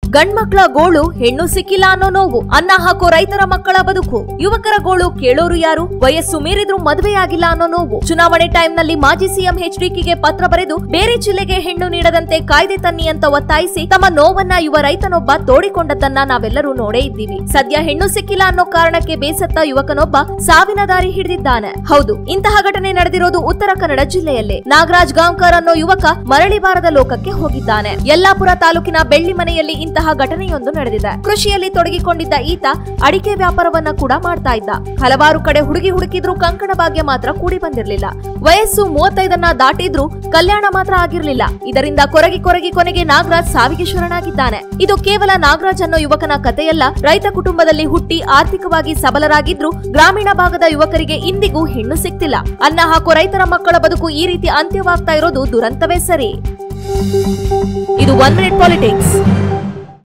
ಗಂಡ್ಮಕ್ಳ ಗೋಳು ಹೆಣ್ಣು ಸಿಕ್ಕಿಲ್ಲ ಅನ್ನೋ ನೋವು, ಅನ್ನ ಹಾಕೋ ರೈತರ ಮಕ್ಕಳ ಬದುಕು, ಯುವಕರ ಗೋಳು ಕೇಳೋರು ಯಾರು, ವಯಸ್ಸು ಮೀರಿದ್ರೂ ಮದುವೆಯಾಗಿಲ್ಲ ಅನ್ನೋ ನೋವು. ಚುನಾವಣೆ ಟೈಮ್ ನಲ್ಲಿ ಮಾಜಿ ಸಿಎಂ ಎಚ್ಡಿಕೆಗೆ ಪತ್ರ ಬರೆದು ಬೇರೆ ಜಿಲ್ಲೆಗೆ ಹೆಣ್ಣು ನೀಡದಂತೆ ಕಾಯ್ದೆ ತನ್ನಿ ಅಂತ ಒತ್ತಾಯಿಸಿ ತಮ್ಮ ನೋವನ್ನ ಯುವ ರೈತನೊಬ್ಬ ತೋಡಿಕೊಂಡದ್ದನ್ನ ನಾವೆಲ್ಲರೂ ನೋಡೇ ಇದ್ದೀವಿ. ಸದ್ಯ ಹೆಣ್ಣು ಸಿಕ್ಕಿಲ್ಲ ಅನ್ನೋ ಕಾರಣಕ್ಕೆ ಬೇಸತ್ತ ಯುವಕನೊಬ್ಬ ಸಾವಿನ ದಾರಿ ಹಿಡಿದಿದ್ದಾನೆ. ಹೌದು, ಇಂತಹ ಘಟನೆ ನಡೆದಿರೋದು ಉತ್ತರ ಕನ್ನಡ ಜಿಲ್ಲೆಯಲ್ಲೇ. ನಾಗರಾಜ್ ಗಾಂವ್ಕರ್ ಅನ್ನೋ ಯುವಕ ಮರಳಿ ಬಾರದ ಲೋಕಕ್ಕೆ ಹೋಗಿದ್ದಾನೆ. ಯಲ್ಲಾಪುರ ತಾಲೂಕಿನ ಬೆಳ್ಳಿಮನೆಯಲ್ಲಿ ಇಂತಹ ಘಟನೆಯೊಂದು ನಡೆದಿದೆ. ಕೃಷಿಯಲ್ಲಿ ತೊಡಗಿಕೊಂಡಿದ್ದ ಈತ ಅಡಿಕೆ ವ್ಯಾಪಾರವನ್ನ ಕೂಡ ಮಾಡ್ತಾ ಇದ್ದ. ಹಲವಾರು ಕಡೆ ಹುಡುಕಿದ್ರು ಕಂಕಣ ಭಾಗ್ಯ ಮಾತ್ರ ಕೂಡಿ ಬಂದಿರಲಿಲ್ಲ. ವಯಸ್ಸು 35 ದಾಟಿದ್ರೂ ಕಲ್ಯಾಣ ಮಾತ್ರ ಆಗಿರಲಿಲ್ಲ. ಇದರಿಂದ ಕೊರಗಿ ಕೊನೆಗೆ ನಾಗರಾಜ್ ಸಾವಿಗೆ ಶರಣಾಗಿದ್ದಾನೆ. ಇದು ಕೇವಲ ನಾಗರಾಜ್ ಅನ್ನೋ ಯುವಕನ ಕಥೆಯಲ್ಲ. ರೈತ ಕುಟುಂಬದಲ್ಲಿ ಹುಟ್ಟಿ ಆರ್ಥಿಕವಾಗಿ ಸಬಲರಾಗಿದ್ರು ಗ್ರಾಮೀಣ ಭಾಗದ ಯುವಕರಿಗೆ ಇಂದಿಗೂ ಹೆಣ್ಣು ಸಿಕ್ತಿಲ್ಲ. ಅನ್ನ ಹಾಕೋ ರೈತರ ಮಕ್ಕಳ ಬದುಕು ಈ ರೀತಿ ಅಂತ್ಯವಾಗ್ತಾ ಇರೋದು ದುರಂತವೇ ಸರಿ. ಇದು 1 ಮಿನಿಟ್ ಪಾಲಿಟಿಕ್ಸ್.